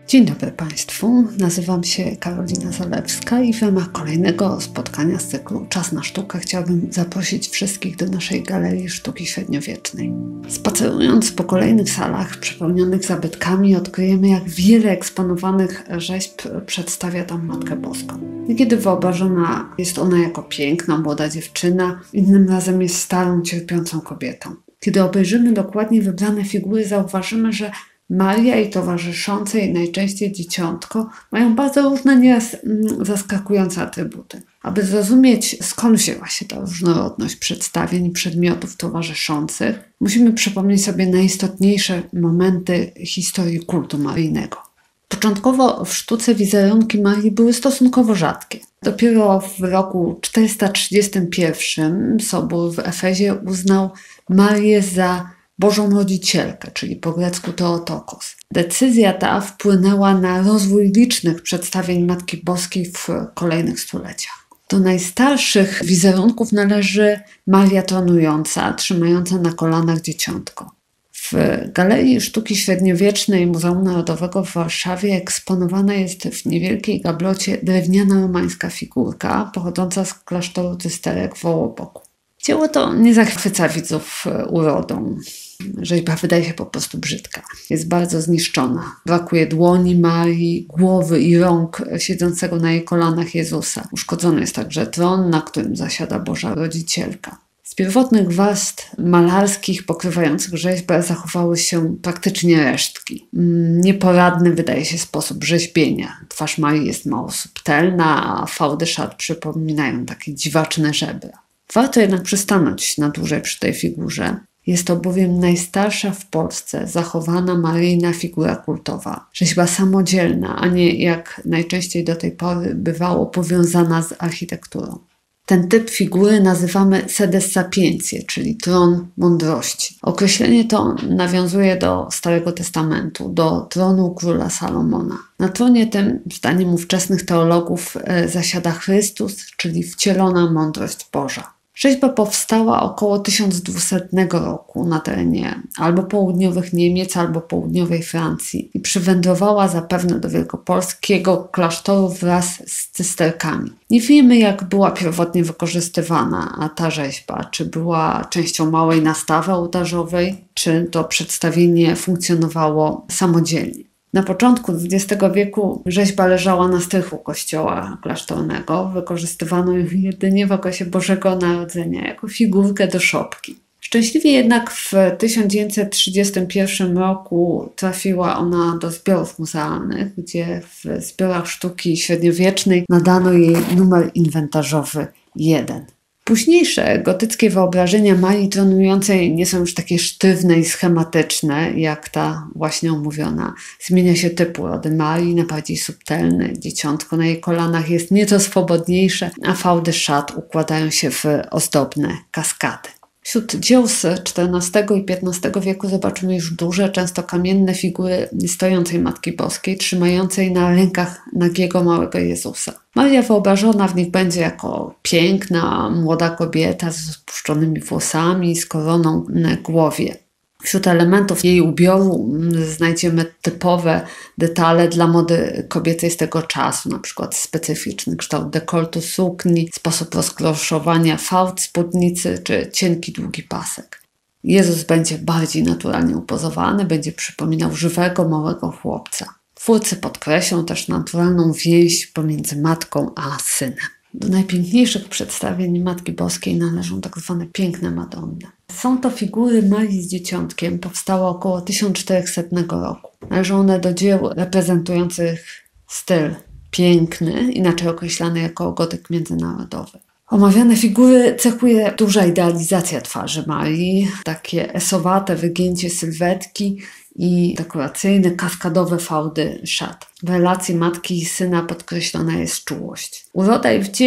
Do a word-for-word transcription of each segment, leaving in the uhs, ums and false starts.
Dzień dobry Państwu, nazywam się Karolina Zalewska i w ramach kolejnego spotkania z cyklu Czas na sztukę chciałabym zaprosić wszystkich do naszej Galerii Sztuki Średniowiecznej. Spacerując po kolejnych salach przepełnionych zabytkami odkryjemy, jak wiele eksponowanych rzeźb przedstawia tam Matkę Boską. Niekiedy wyobrażona jest ona jako piękna, młoda dziewczyna, innym razem jest starą, cierpiącą kobietą. Kiedy obejrzymy dokładnie wybrane figury, zauważymy, że Maria i towarzyszące jej najczęściej dzieciątko mają bardzo różne, nieraz zaskakujące atrybuty. Aby zrozumieć, skąd wzięła się ta różnorodność przedstawień i przedmiotów towarzyszących, musimy przypomnieć sobie najistotniejsze momenty historii kultu maryjnego. Początkowo w sztuce wizerunki Marii były stosunkowo rzadkie. Dopiero w roku czterysta trzydziestym pierwszym Sobór w Efezie uznał Marię za Bożą Rodzicielkę, czyli po grecku Theotokos. Decyzja ta wpłynęła na rozwój licznych przedstawień Matki Boskiej w kolejnych stuleciach. Do najstarszych wizerunków należy Maria tronująca, trzymająca na kolanach dzieciątko. W Galerii Sztuki Średniowiecznej Muzeum Narodowego w Warszawie eksponowana jest w niewielkiej gablocie drewniana romańska figurka pochodząca z klasztoru Cysterek w Wołoboku. Dzieło to nie zachwyca widzów urodą. Rzeźba wydaje się po prostu brzydka. Jest bardzo zniszczona. Brakuje dłoni Marii, głowy i rąk siedzącego na jej kolanach Jezusa. Uszkodzony jest także tron, na którym zasiada Boża Rodzicielka. Z pierwotnych warstw malarskich pokrywających rzeźbę zachowały się praktycznie resztki. Nieporadny wydaje się sposób rzeźbienia. Twarz Marii jest mało subtelna, a fałdy szat przypominają takie dziwaczne żebra. Warto jednak przystanąć na dłużej przy tej figurze. Jest to bowiem najstarsza w Polsce zachowana maryjna figura kultowa. Rzeźba samodzielna, a nie jak najczęściej do tej pory bywało powiązana z architekturą. Ten typ figury nazywamy sedes sapientiae, czyli tron mądrości. Określenie to nawiązuje do Starego Testamentu, do tronu króla Salomona. Na tronie tym, zdaniem ówczesnych teologów, zasiada Chrystus, czyli wcielona mądrość Boża. Rzeźba powstała około tysiąc dwusetnego roku na terenie albo południowych Niemiec, albo południowej Francji i przywędrowała zapewne do wielkopolskiego klasztoru wraz z cysterkami. Nie wiemy, jak była pierwotnie wykorzystywana a ta rzeźba, czy była częścią małej nastawy ołtarzowej, czy to przedstawienie funkcjonowało samodzielnie. Na początku dwudziestego wieku rzeźba leżała na strychu kościoła klasztornego. Wykorzystywano ją jedynie w okresie Bożego Narodzenia jako figurkę do szopki. Szczęśliwie jednak w tysiąc dziewięćset trzydziestym pierwszym roku trafiła ona do zbiorów muzealnych, gdzie w zbiorach sztuki średniowiecznej nadano jej numer inwentarzowy jeden. Późniejsze gotyckie wyobrażenia Marii tronującej nie są już takie sztywne i schematyczne, jak ta właśnie omówiona. Zmienia się typ urody Marii na bardziej subtelny. Dzieciątko na jej kolanach jest nieco swobodniejsze, a fałdy szat układają się w ozdobne kaskady. Wśród dzieł z czternastego i piętnastego wieku zobaczymy już duże, często kamienne figury stojącej Matki Boskiej, trzymającej na rękach nagiego małego Jezusa. Maria wyobrażona w nich będzie jako piękna, młoda kobieta z spuszczonymi włosami, z koroną na głowie. Wśród elementów jej ubioru znajdziemy typowe detale dla mody kobiecej z tego czasu, na przykład specyficzny kształt dekoltu sukni, sposób rozkloszowania fałd spódnicy czy cienki, długi pasek. Jezus będzie bardziej naturalnie upozowany, będzie przypominał żywego, małego chłopca. Twórcy podkreślą też naturalną więź pomiędzy matką a synem. Do najpiękniejszych przedstawień Matki Boskiej należą tak zwane piękne Madonny. Są to figury Marii z Dzieciątkiem, powstałe około tysiąc czterysta roku. Należą one do dzieł reprezentujących styl piękny, inaczej określany jako gotyk międzynarodowy. Omawiane figury cechuje duża idealizacja twarzy Marii, takie esowate wygięcie sylwetki i dekoracyjne, kaskadowe fałdy szat. W relacji matki i syna podkreślona jest czułość. Uroda i wdzięk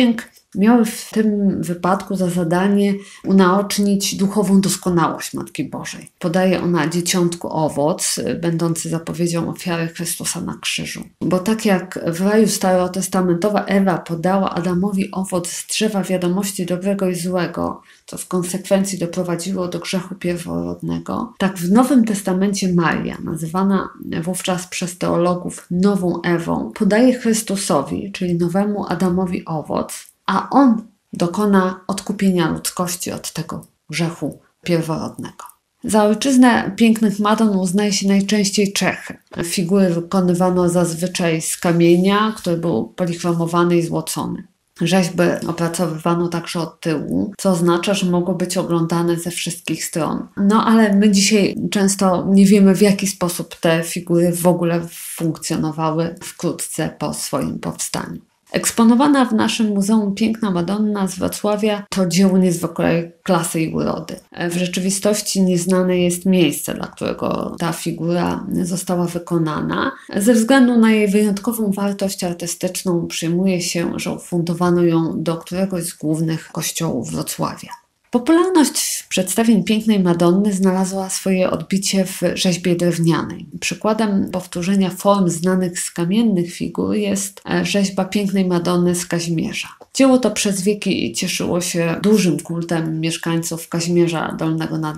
miały w tym wypadku za zadanie unaocznić duchową doskonałość Matki Bożej. Podaje ona dzieciątku owoc, będący zapowiedzią ofiary Chrystusa na krzyżu. Bo tak jak w raju starotestamentowa Ewa podała Adamowi owoc z drzewa wiadomości dobrego i złego, co w konsekwencji doprowadziło do grzechu pierworodnego, tak w Nowym Testamencie Maria, nazywana wówczas przez teologów nową Ewą, podaje Chrystusowi, czyli nowemu Adamowi owoc, a on dokona odkupienia ludzkości od tego grzechu pierworodnego. Za ojczyznę pięknych Madon uznaje się najczęściej Czechy. Figury wykonywano zazwyczaj z kamienia, który był polichromowany i złocony. Rzeźby opracowywano także od tyłu, co oznacza, że mogło być oglądane ze wszystkich stron. No ale my dzisiaj często nie wiemy, w jaki sposób te figury w ogóle funkcjonowały wkrótce po swoim powstaniu. Eksponowana w naszym Muzeum Piękna Madonna z Wrocławia to dzieło niezwykłej klasy i urody. W rzeczywistości nieznane jest miejsce, dla którego ta figura została wykonana. Ze względu na jej wyjątkową wartość artystyczną przyjmuje się, że ufundowano ją do któregoś z głównych kościołów Wrocławia. Popularność przedstawień pięknej Madonny znalazła swoje odbicie w rzeźbie drewnianej. Przykładem powtórzenia form znanych z kamiennych figur jest rzeźba pięknej Madonny z Kazimierza. Dzieło to przez wieki cieszyło się dużym kultem mieszkańców Kazimierza Dolnego nad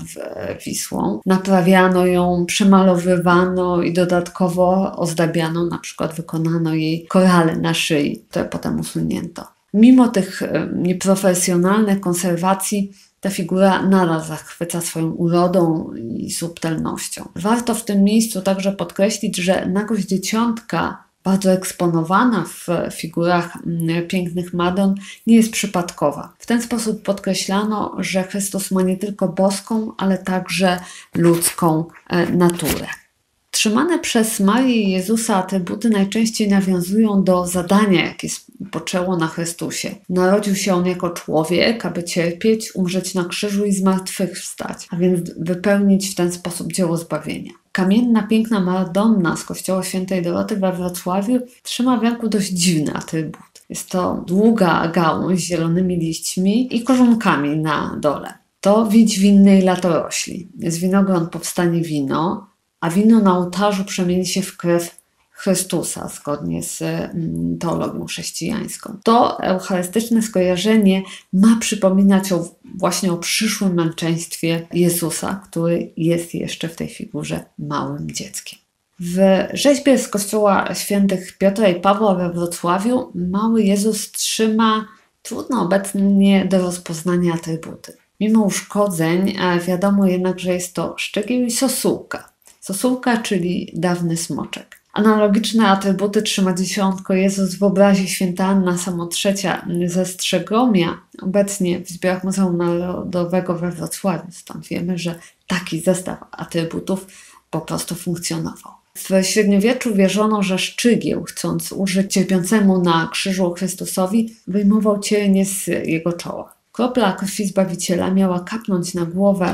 Wisłą. Naprawiano ją, przemalowywano i dodatkowo ozdabiano, na przykład wykonano jej korale na szyi, które potem usunięto. Mimo tych nieprofesjonalnych konserwacji ta figura nadal zachwyca swoją urodą i subtelnością. Warto w tym miejscu także podkreślić, że nagość dzieciątka, bardzo eksponowana w figurach pięknych Madon, nie jest przypadkowa. W ten sposób podkreślano, że Chrystus ma nie tylko boską, ale także ludzką naturę. Trzymane przez Marię i Jezusa atrybuty najczęściej nawiązują do zadania, jakie spoczęło na Chrystusie. Narodził się On jako człowiek, aby cierpieć, umrzeć na krzyżu i zmartwychwstać, a więc wypełnić w ten sposób dzieło zbawienia. Kamienna, piękna Madonna z kościoła świętej Doroty we Wrocławiu trzyma w ręku dość dziwny atrybut. Jest to długa gałąź z zielonymi liśćmi i korzonkami na dole. To widź winnej latorośli. Z winogron powstanie wino, a wino na ołtarzu przemieni się w krew Chrystusa, zgodnie z teologią chrześcijańską. To eucharystyczne skojarzenie ma przypominać o, właśnie o przyszłym męczeństwie Jezusa, który jest jeszcze w tej figurze małym dzieckiem. W rzeźbie z kościoła świętych Piotra i Pawła we Wrocławiu mały Jezus trzyma trudno obecnie do rozpoznania atrybuty. Mimo uszkodzeń wiadomo jednak, że jest to szczegieł i sosółka. Sosółka, czyli dawny smoczek. Analogiczne atrybuty trzyma dzieciątko Jezus w obrazie święta Anna Samotrzecia ze Strzegomia, obecnie w zbiorach Muzeum Narodowego we Wrocławiu. Stąd wiemy, że taki zestaw atrybutów po prostu funkcjonował. W średniowieczu wierzono, że szczygieł, chcąc użyć cierpiącemu na krzyżu Chrystusowi, wyjmował cienie z jego czoła. Kropla krwi Zbawiciela miała kapnąć na głowę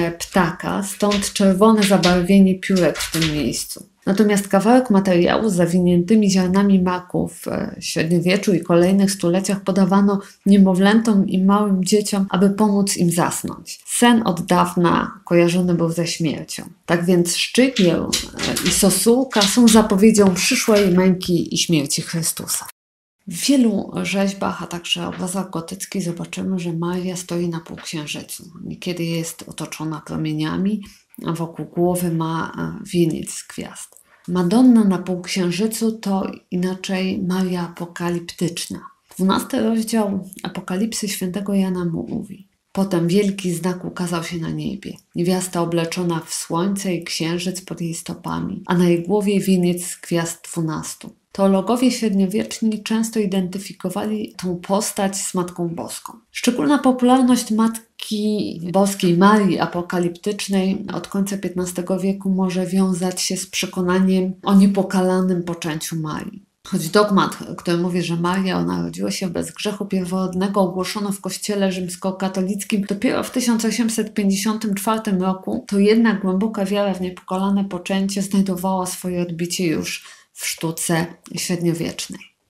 ptaka, stąd czerwone zabarwienie piórek w tym miejscu. Natomiast kawałek materiału z zawiniętymi ziarnami maku w średniowieczu i kolejnych stuleciach podawano niemowlętom i małym dzieciom, aby pomóc im zasnąć. Sen od dawna kojarzony był ze śmiercią. Tak więc szczygieł i sosółka są zapowiedzią przyszłej męki i śmierci Chrystusa. W wielu rzeźbach, a także obrazach gotyckich zobaczymy, że Maria stoi na półksiężycu. Niekiedy jest otoczona promieniami, a wokół głowy ma wieniec z gwiazd. Madonna na półksiężycu to inaczej Maria apokaliptyczna. Dwunasty rozdział Apokalipsy świętego Jana mówi: Potem wielki znak ukazał się na niebie. Niewiasta obleczona w słońce i księżyc pod jej stopami, a na jej głowie wieniec z gwiazd dwunastu. Teologowie średniowieczni często identyfikowali tą postać z Matką Boską. Szczególna popularność Matki Boskiej Marii apokaliptycznej od końca piętnastego wieku może wiązać się z przekonaniem o niepokalanym poczęciu Marii. Choć dogmat, który mówi, że Maria narodziła się bez grzechu pierworodnego, ogłoszono w kościele rzymskokatolickim dopiero w tysiąc osiemset pięćdziesiątym czwartym roku, to jednak głęboka wiara w niepokalane poczęcie znajdowała swoje odbicie już w sztuce średniowiecznej.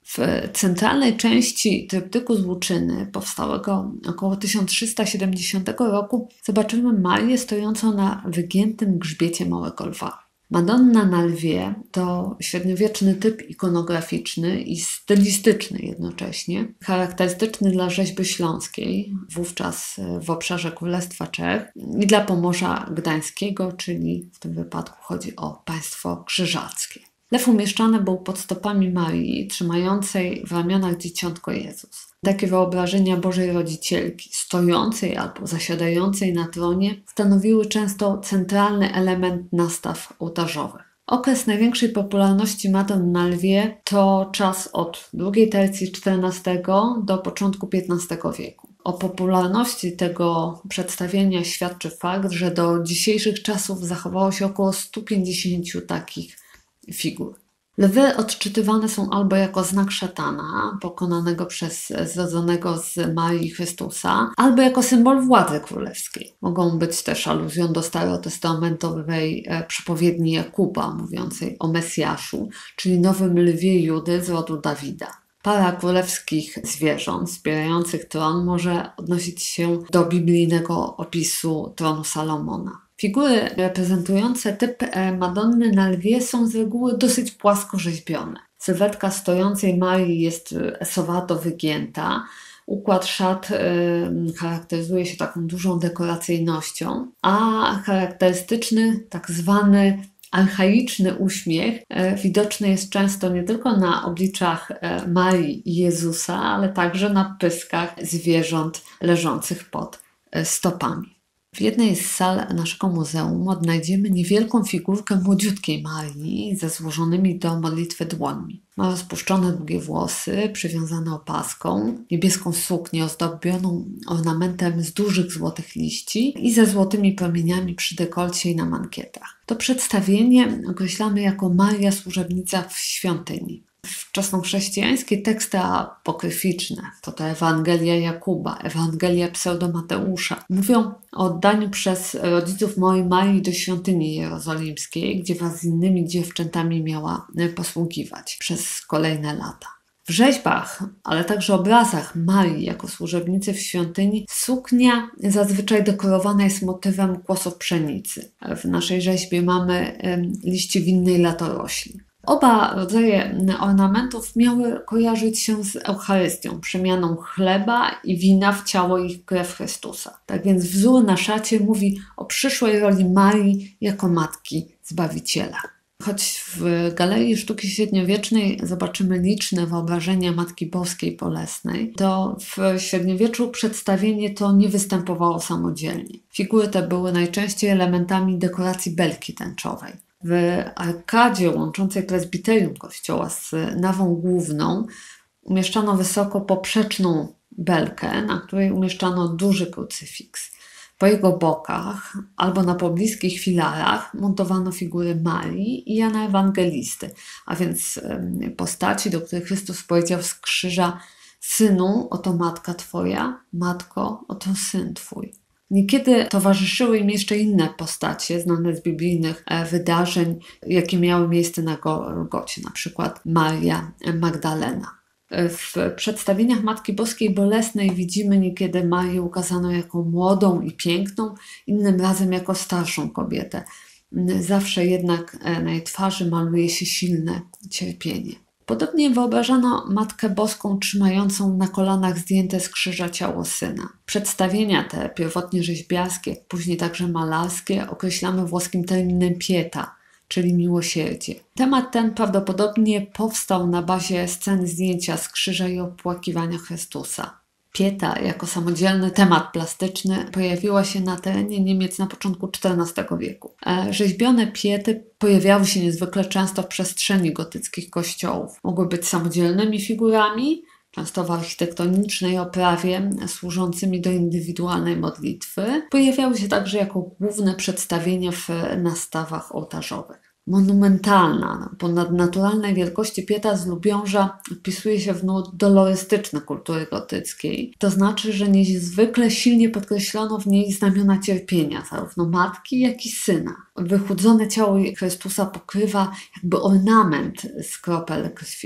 W centralnej części tryptyku z Łuczyny, powstałego około tysiąc trzysta siedemdziesiątego roku, zobaczymy Marię stojącą na wygiętym grzbiecie małego lwa. Madonna na lwie to średniowieczny typ ikonograficzny i stylistyczny jednocześnie, charakterystyczny dla rzeźby śląskiej, wówczas w obszarze Królestwa Czech, i dla Pomorza Gdańskiego, czyli w tym wypadku chodzi o państwo krzyżackie. Lew umieszczany był pod stopami Marii, trzymającej w ramionach dzieciątko Jezus. Takie wyobrażenia Bożej Rodzicielki, stojącej albo zasiadającej na tronie, stanowiły często centralny element nastaw ołtarzowych. Okres największej popularności Madon na lwie to czas od drugiej tercji czternastego do początku piętnastego wieku. O popularności tego przedstawienia świadczy fakt, że do dzisiejszych czasów zachowało się około stu pięćdziesięciu takich figur. Lwy odczytywane są albo jako znak szatana, pokonanego przez zrodzonego z Marii Chrystusa, albo jako symbol władzy królewskiej. Mogą być też aluzją do starotestamentowej przypowiedni Jakuba, mówiącej o Mesjaszu, czyli nowym lwie Judy z rodu Dawida. Para królewskich zwierząt wspierających tron może odnosić się do biblijnego opisu tronu Salomona. Figury reprezentujące typ Madonny na lwie są z reguły dosyć płasko rzeźbione. Sylwetka stojącej Marii jest esowato wygięta. Układ szat y, charakteryzuje się taką dużą dekoracyjnością, a charakterystyczny tak zwany archaiczny uśmiech y, widoczny jest często nie tylko na obliczach y, Marii i Jezusa, ale także na pyskach zwierząt leżących pod y, stopami. W jednej z sal naszego muzeum odnajdziemy niewielką figurkę młodziutkiej Marii ze złożonymi do modlitwy dłońmi. Ma rozpuszczone długie włosy, przywiązane opaską, niebieską suknię ozdobioną ornamentem z dużych złotych liści i ze złotymi promieniami przy dekolcie i na mankietach. To przedstawienie określamy jako Maria służebnica w świątyni. Wczesnochrześcijańskie teksty apokryficzne, to to Ewangelia Jakuba, Ewangelia Pseudo-Mateusza, mówią o oddaniu przez rodziców małej Marii do świątyni jerozolimskiej, gdzie wraz z innymi dziewczętami miała posługiwać przez kolejne lata. W rzeźbach, ale także obrazach Marii jako służebnicy w świątyni suknia zazwyczaj dekorowana jest motywem kłosów pszenicy. W naszej rzeźbie mamy liście winnej latorośli. Oba rodzaje ornamentów miały kojarzyć się z Eucharystią, przemianą chleba i wina w ciało i krew Chrystusa. Tak więc wzór na szacie mówi o przyszłej roli Marii jako Matki Zbawiciela. Choć w Galerii Sztuki Średniowiecznej zobaczymy liczne wyobrażenia Matki Boskiej Bolesnej, to w średniowieczu przedstawienie to nie występowało samodzielnie. Figury te były najczęściej elementami dekoracji belki tęczowej. W arkadzie łączącej prezbiterium kościoła z nawą główną umieszczano wysoko poprzeczną belkę, na której umieszczano duży krucyfiks. Po jego bokach albo na pobliskich filarach montowano figury Marii i Jana Ewangelisty, a więc postaci, do których Chrystus powiedział z krzyża: Synu, oto matka Twoja, matko, oto syn Twój. Niekiedy towarzyszyły im jeszcze inne postacie znane z biblijnych wydarzeń, jakie miały miejsce na Golgocie, na przykład Maria Magdalena. W przedstawieniach Matki Boskiej Bolesnej widzimy niekiedy Marię ukazaną jako młodą i piękną, innym razem jako starszą kobietę. Zawsze jednak na jej twarzy maluje się silne cierpienie. Podobnie wyobrażano Matkę Boską trzymającą na kolanach zdjęte z krzyża ciało syna. Przedstawienia te, pierwotnie rzeźbiarskie, później także malarskie, określamy włoskim terminem pieta, czyli miłosierdzie. Temat ten prawdopodobnie powstał na bazie sceny zdjęcia z krzyża i opłakiwania Chrystusa. Pieta jako samodzielny temat plastyczny pojawiła się na terenie Niemiec na początku czternastego wieku. Rzeźbione piety pojawiały się niezwykle często w przestrzeni gotyckich kościołów. Mogły być samodzielnymi figurami, często w architektonicznej oprawie służącymi do indywidualnej modlitwy. Pojawiały się także jako główne przedstawienie w nastawach ołtarzowych. Monumentalna, ponadnaturalnej wielkości pieta z Lubiąża wpisuje się w nurt dolorystyczny kultury gotyckiej. To znaczy, że niezwykle silnie podkreślono w niej znamiona cierpienia, zarówno matki, jak i syna. Wychudzone ciało Chrystusa pokrywa jakby ornament z kropel krwi.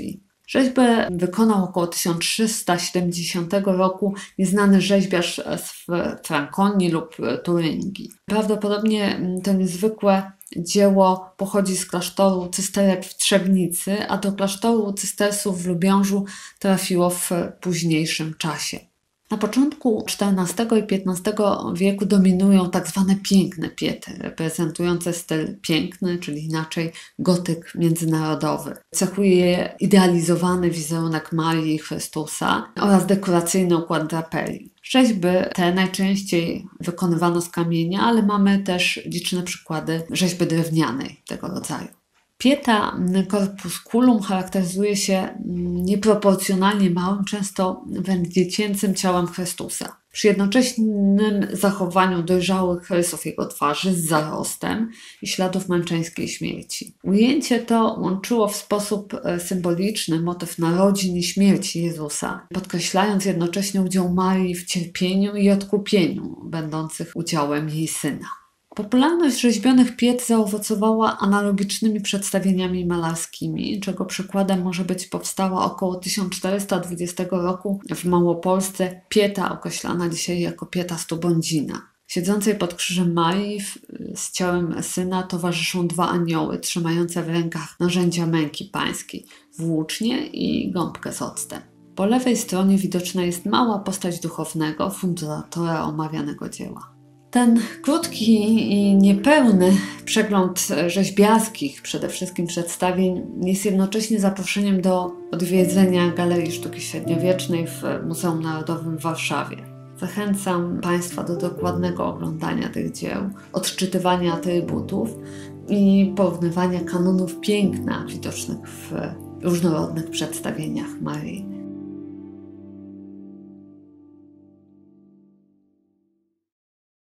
Rzeźbę wykonał około tysiąc trzysta siedemdziesiątego roku nieznany rzeźbiarz z Frankonii lub Turyngii. Prawdopodobnie to niezwykłe dzieło pochodzi z klasztoru cysterek w Trzebnicy, a do klasztoru cystersów w Lubiążu trafiło w późniejszym czasie. Na początku czternastego i piętnastego wieku dominują tak zwane piękne piety, reprezentujące styl piękny, czyli inaczej gotyk międzynarodowy. Cechuje je idealizowany wizerunek Marii i Chrystusa oraz dekoracyjny układ draperii. Rzeźby te najczęściej wykonywano z kamienia, ale mamy też liczne przykłady rzeźby drewnianej tego rodzaju. Pieta corpusculum charakteryzuje się nieproporcjonalnie małym, często wręcz dziecięcym ciałem Chrystusa. Przy jednoczesnym zachowaniu dojrzałych rysów jego twarzy z zarostem i śladów męczeńskiej śmierci. Ujęcie to łączyło w sposób symboliczny motyw narodzin i śmierci Jezusa, podkreślając jednocześnie udział Marii w cierpieniu i odkupieniu, będących udziałem jej Syna. Popularność rzeźbionych piet zaowocowała analogicznymi przedstawieniami malarskimi, czego przykładem może być powstała około tysiąc czterysta dwudziestego roku w Małopolsce pieta określana dzisiaj jako pieta Stubądzina. Siedzącej pod krzyżem Marii z ciałem Syna towarzyszą dwa anioły trzymające w rękach narzędzia męki pańskiej, włócznie i gąbkę z octem. Po lewej stronie widoczna jest mała postać duchownego, fundatora omawianego dzieła. Ten krótki i niepełny przegląd rzeźbiarskich przede wszystkim przedstawień jest jednocześnie zaproszeniem do odwiedzenia Galerii Sztuki Średniowiecznej w Muzeum Narodowym w Warszawie. Zachęcam Państwa do dokładnego oglądania tych dzieł, odczytywania atrybutów i porównywania kanonów piękna widocznych w różnorodnych przedstawieniach Marii.